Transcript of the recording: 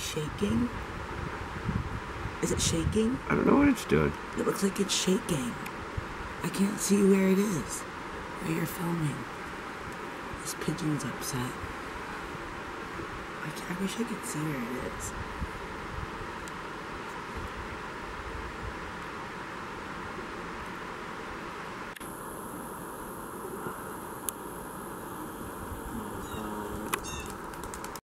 shaking? Is it shaking? I don't know what it's doing. It looks like it's shaking. I can't see where it is. Where you're filming. This pigeon's upset. I wish I could see where it is.